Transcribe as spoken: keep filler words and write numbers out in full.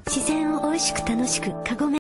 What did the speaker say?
自然を美味しく楽しくカゴメ